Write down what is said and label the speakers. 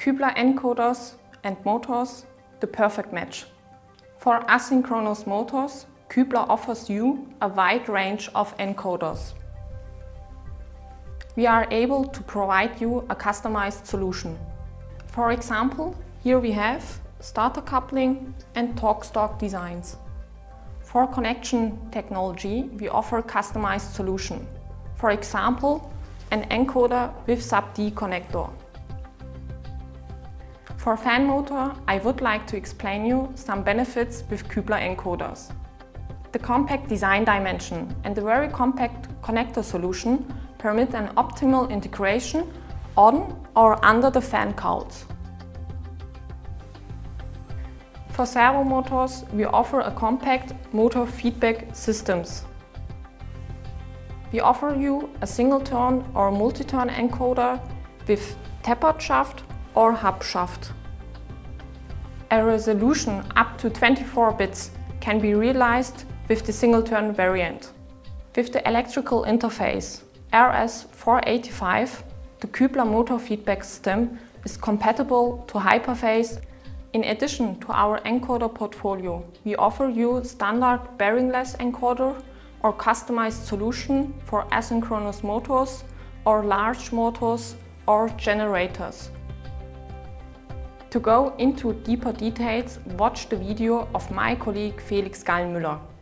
Speaker 1: Kübler encoders and motors the perfect match. For asynchronous motors, Kübler offers you a wide range of encoders. We are able to provide you a customized solution. For example, here we have starter coupling and Talk-Stalk designs. For connection technology, we offer customized solution. For example, an encoder with sub-D connector. For fan motor, I would like to explain you some benefits with Kübler encoders. The compact design dimension and the very compact connector solution permit an optimal integration on or under the fan cowls. For servo motors, we offer a compact motor feedback systems. We offer you a single-turn or multi-turn encoder with tapered shaft or hub shaft. A resolution up to 24 bits can be realized with the single-turn variant. With the electrical interface RS485, the Kübler motor feedback system is compatible to Hyperphase. In addition to our encoder portfolio, we offer you standard bearingless encoder or customized solution for asynchronous motors or large motors or generators. To go into deeper details, watch the video of my colleague Felix Gallenmüller.